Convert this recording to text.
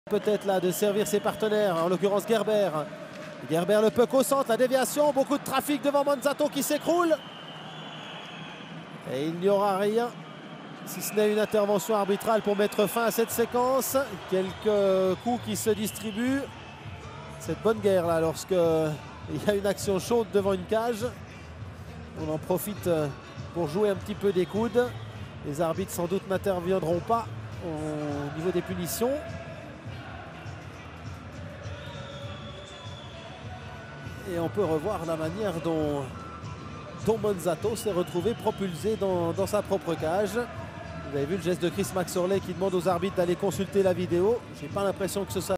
peut-être là de servir ses partenaires, en l'occurrence Gerber. Gerber le puck au centre, la déviation, beaucoup de trafic devant Monzato qui s'écroule. Et il n'y aura rien, si ce n'est une intervention arbitrale pour mettre fin à cette séquence. Quelques coups qui se distribuent. Cette bonne guerre là, lorsqu'il y a une action chaude devant une cage. On en profite pour jouer un petit peu des coudes. Les arbitres sans doute n'interviendront pas au niveau des punitions. Et on peut revoir la manière dont Monzato s'est retrouvé propulsé dans sa propre cage. Vous avez vu le geste de Chris Maxorley qui demande aux arbitres d'aller consulter la vidéo. Je n'ai pas l'impression que ce soit